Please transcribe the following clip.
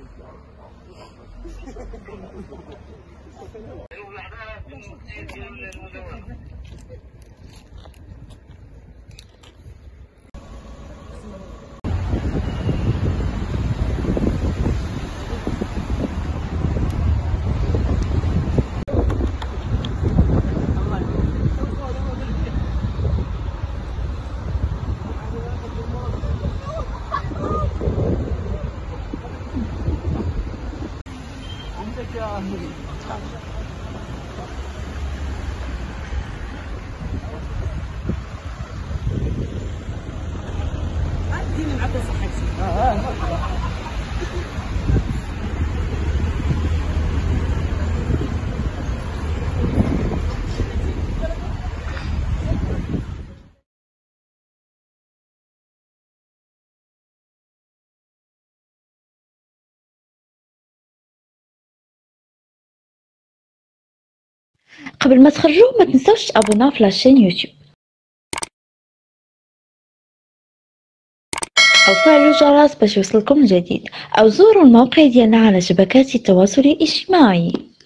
قبل ما تخرجوا ما تنسوش تابوناو في لاشين يوتيوب أو فعلوا الجرس باش يوصلكم الجديد، أو زوروا الموقع ديالنا على شبكات التواصل الاجتماعي.